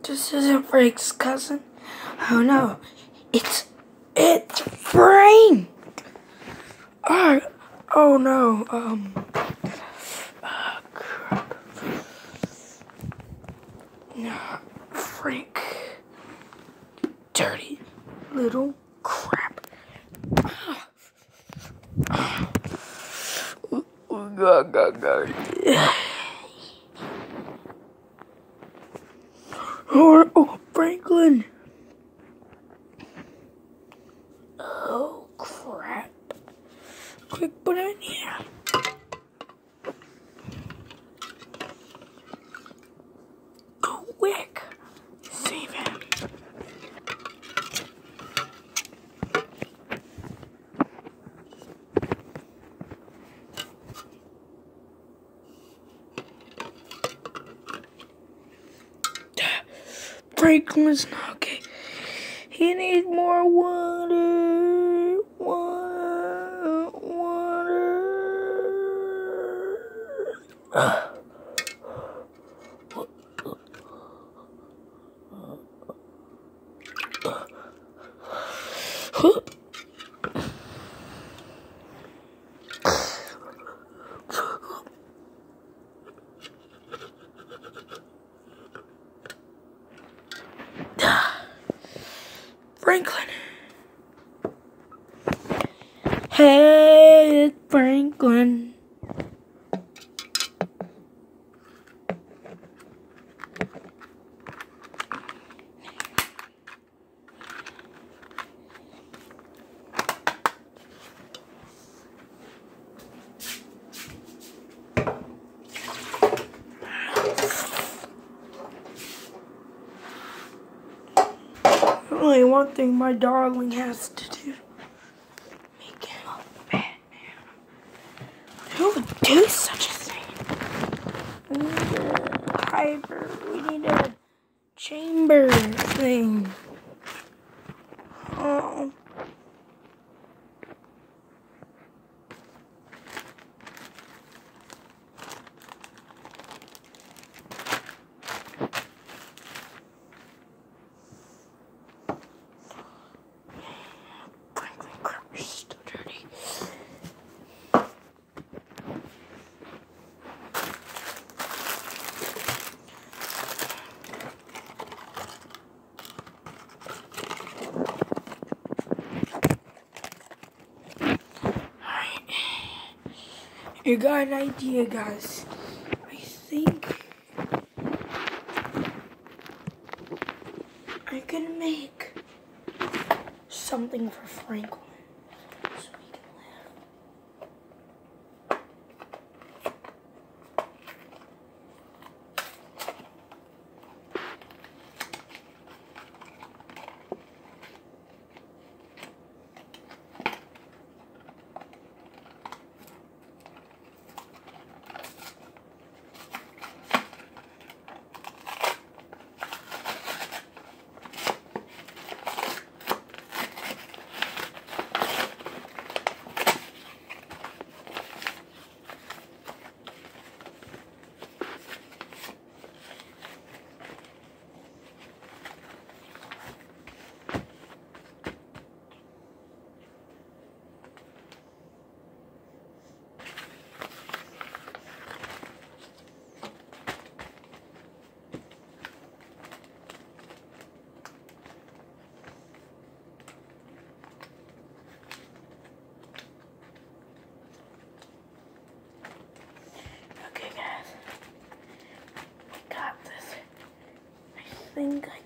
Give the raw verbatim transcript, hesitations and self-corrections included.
This isn't Frank's cousin. Oh no, it's it's Frank. Oh, oh no. Um. Oh, crap. No, Frank. Dirty little crap. Go, go, go. Oh, oh, Franklin. Oh, crap. Quick, put it in here. Quick. Save him. Franklin's not okay. He needs more water. Water. Water. Uh. Huh. Franklin. Hey, it's Franklin. Only one thing my darling has to do. Make him a Batman. Who would do such a thing? We need a hyper. We need a chamber thing. Oh. You got an idea, guys. I think I can make something for Franklin so he can live. Okay, guys, we got this. I think I